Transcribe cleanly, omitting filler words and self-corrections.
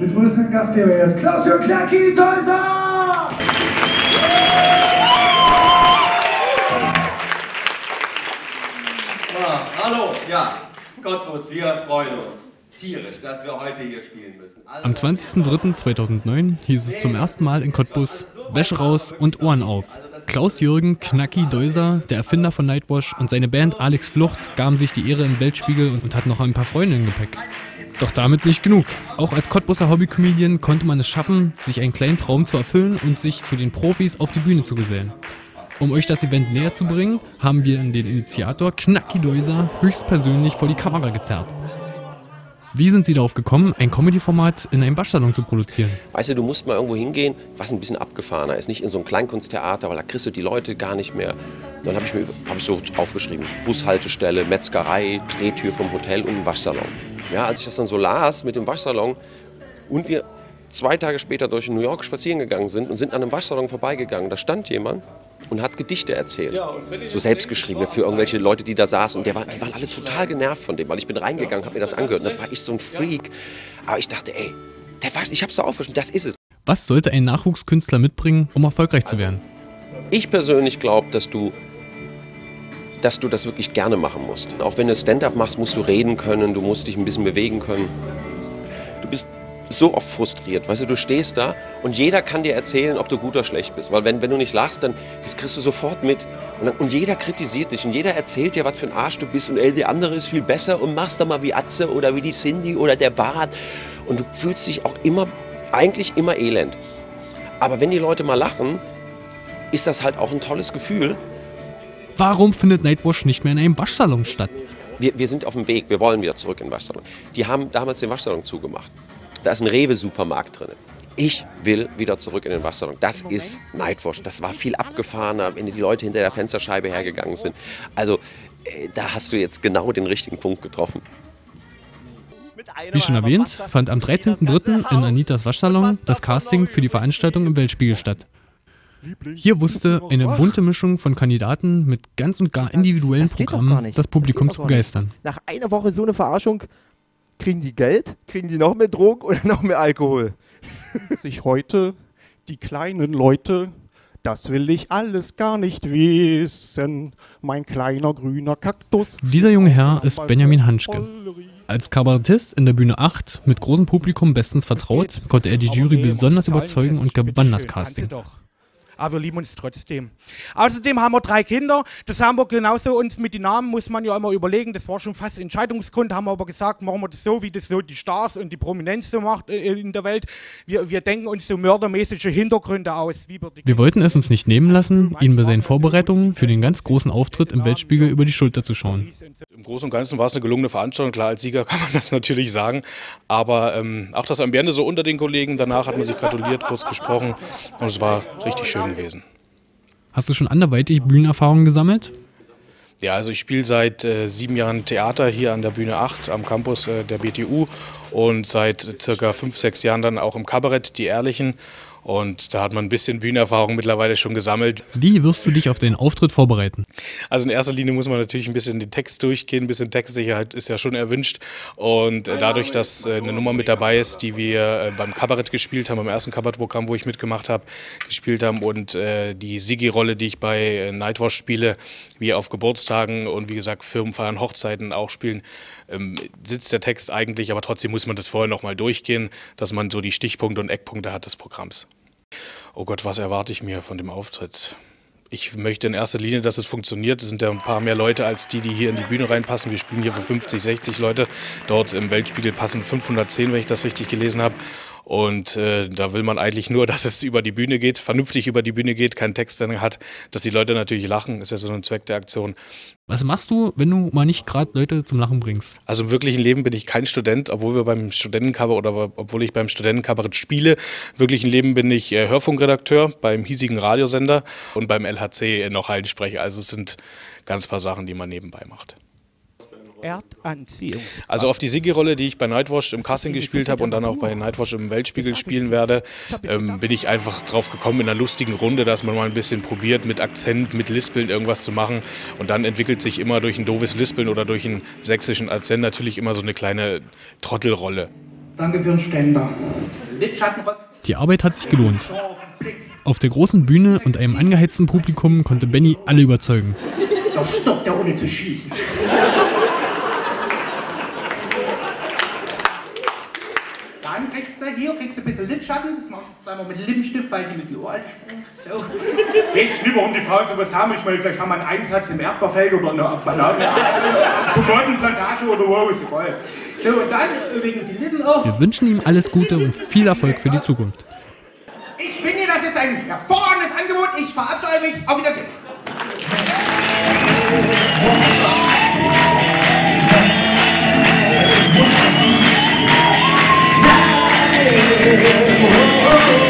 begrüßen den Gastgeber jetzt, Klaus-Jürgen Knacki Deuser! Hallo, ja, Cottbus, wir freuen uns tierisch, dass wir heute hier spielen müssen. Am 20.03.2009 hieß es zum ersten Mal in Cottbus: Wäsche raus und Ohren auf. Klaus-Jürgen Knacki Deuser, der Erfinder von Nightwash, und seine Band Alex Flucht gaben sich die Ehre im Weltspiegel und hatten noch ein paar Freunde im Gepäck. Doch damit nicht genug. Auch als Cottbuser Hobby-Comedian konnte man es schaffen, sich einen kleinen Traum zu erfüllen und sich zu den Profis auf die Bühne zu gesellen. Um euch das Event näher zu bringen, haben wir den Initiator Knacki Deuser höchstpersönlich vor die Kamera gezerrt. Wie sind Sie darauf gekommen, ein Comedy-Format in einem Waschsalon zu produzieren? Weißt du, du musst mal irgendwo hingehen, was ein bisschen abgefahrener ist. Nicht in so einem Kleinkunsttheater, weil da kriegst du die Leute gar nicht mehr. Dann habe ich so aufgeschrieben: Bushaltestelle, Metzgerei, Drehtür vom Hotel und ein Waschsalon. Ja, als ich das dann so las mit dem Waschsalon und wir 2 Tage später durch New York spazieren gegangen sind und sind an einem Waschsalon vorbeigegangen, da stand jemand und hat Gedichte erzählt, so selbstgeschriebene für irgendwelche Leute, die da saßen. Und die waren alle total genervt von dem, weil ich bin reingegangen, habe mir das angehört. Und da war ich so ein Freak. Aber ich dachte, ey, ich habe es da aufgeschrieben, das ist es. Was sollte ein Nachwuchskünstler mitbringen, um erfolgreich zu werden? Ich persönlich glaube, dass du das wirklich gerne machen musst. Auch wenn du Stand-up machst, musst du reden können, du musst dich ein bisschen bewegen können. Du bist so oft frustriert, weißt du, du stehst da und jeder kann dir erzählen, ob du gut oder schlecht bist, weil wenn du nicht lachst, dann das kriegst du sofort mit und jeder kritisiert dich und jeder erzählt dir, was für ein Arsch du bist und ey, der andere ist viel besser und machst doch mal wie Atze oder wie die Cindy oder der Bart und du fühlst dich auch eigentlich immer elend. Aber wenn die Leute mal lachen, ist das halt auch ein tolles Gefühl. Warum findet Nightwash nicht mehr in einem Waschsalon statt? Wir sind auf dem Weg, wir wollen wieder zurück in den Waschsalon. Die haben damals den Waschsalon zugemacht. Da ist ein Rewe-Supermarkt drin. Ich will wieder zurück in den Waschsalon. Das ist Nightwash. Das war viel abgefahrener, wenn die Leute hinter der Fensterscheibe hergegangen sind. Also, da hast du jetzt genau den richtigen Punkt getroffen. Wie schon erwähnt, fand am 13.03. in Anitas Waschsalon das Casting für die Veranstaltung im Weltspiegel statt. Hier wusste eine bunte Mischung von Kandidaten mit ganz und gar individuellen Programmen das Publikum zu begeistern. Nach einer Woche so eine Verarschung, kriegen die Geld, kriegen die noch mehr Drogen oder noch mehr Alkohol? Sich heute, die kleinen Leute, das will ich alles gar nicht wissen, mein kleiner grüner Kaktus. Dieser junge Herr ist Benjamin Hanschke. Als Kabarettist in der Bühne 8 mit großem Publikum bestens vertraut, konnte er die Jury besonders überzeugen und gewann das Casting. Aber wir lieben uns trotzdem. Außerdem haben wir 3 Kinder. Das haben wir genauso uns mit den Namen, muss man ja immer überlegen. Das war schon fast Entscheidungsgrund. Haben wir aber gesagt, machen wir das so, wie das so die Stars und die Prominenz so macht in der Welt. Wir denken uns so mördermäßige Hintergründe aus. Wir wollten es uns nicht nehmen lassen, Ihnen bei seinen Vorbereitungen für den ganz großen Auftritt im Weltspiegel über die Schulter zu schauen. Im Großen und Ganzen war es eine gelungene Veranstaltung. Klar, als Sieger kann man das natürlich sagen. Aber auch das Ambiente so unter den Kollegen. Danach hat man sich gratuliert, kurz gesprochen. Und es war richtig schön gewesen. Hast du schon anderweitig Bühnenerfahrungen gesammelt? Ja, also ich spiele seit 7 Jahren Theater hier an der Bühne 8 am Campus der BTU und seit circa 5, 6 Jahren dann auch im Kabarett, die Ehrlichen. Und da hat man ein bisschen Bühnenerfahrung mittlerweile schon gesammelt. Wie wirst du dich auf den Auftritt vorbereiten? Also in erster Linie muss man natürlich ein bisschen den Text durchgehen, ein bisschen Textsicherheit ist ja schon erwünscht. Und dadurch, dass eine Nummer mit dabei ist, die wir beim Kabarett gespielt haben, beim ersten Kabarettprogramm, wo ich mitgemacht habe, gespielt haben und die Siggi-Rolle, die ich bei Nightwash spiele, wie auf Geburtstagen und wie gesagt Firmenfeiern, Hochzeiten auch spielen, sitzt der Text eigentlich, aber trotzdem muss man das vorher nochmal durchgehen, dass man so die Stichpunkte und Eckpunkte hat des Programms. Oh Gott, was erwarte ich mir von dem Auftritt? Ich möchte in erster Linie, dass es funktioniert. Es sind ja ein paar mehr Leute als die hier in die Bühne reinpassen. Wir spielen hier für 50, 60 Leute. Dort im Weltspiegel passen 510, wenn ich das richtig gelesen habe. Und da will man eigentlich nur, dass es über die Bühne geht, vernünftig über die Bühne geht, keinen Text hat, dass die Leute natürlich lachen. Ist ja so ein Zweck der Aktion. Was machst du, wenn du mal nicht gerade Leute zum Lachen bringst? Also im wirklichen Leben bin ich kein Student, obwohl wir beim Studentenkabarett oder obwohl ich beim Studentenkabarett spiele. Im wirklichen Leben bin ich Hörfunkredakteur beim hiesigen Radiosender und beim LHC noch Heilsprecher. Also es sind ganz paar Sachen, die man nebenbei macht. Erdanziehung. Also auf die Siggi-Rolle, die ich bei Nightwash im Casting gespielt habe und dann auch bei Nightwash im Weltspiegel spielen werde, bin ich einfach drauf gekommen in einer lustigen Runde, dass man mal ein bisschen probiert mit Akzent, mit Lispeln irgendwas zu machen und dann entwickelt sich immer durch ein doofes Lispeln oder durch einen sächsischen Akzent natürlich immer so eine kleine Trottelrolle. Danke für den Ständer. Die Arbeit hat sich gelohnt. Auf der großen Bühne und einem angeheizten Publikum konnte Benny alle überzeugen. Da stoppt er ohne zu schießen. Dann kriegst du ein bisschen Lidschatten, das machst du einmal mit Lippenstift, weil die müssen uralt springen. So. Weiß nicht, warum die Frauen sowas haben. Ich meine, vielleicht haben wir einen Einsatz im Erdbeerfeld oder eine Tomatenplantage oder wo, ist egal. So, und dann wegen die Lippen auch. Wir wünschen ihm alles Gute und viel Erfolg für die Zukunft. Ich finde, das ist ein hervorragendes Angebot. Ich verabscheue mich. Auf Wiedersehen. Oh,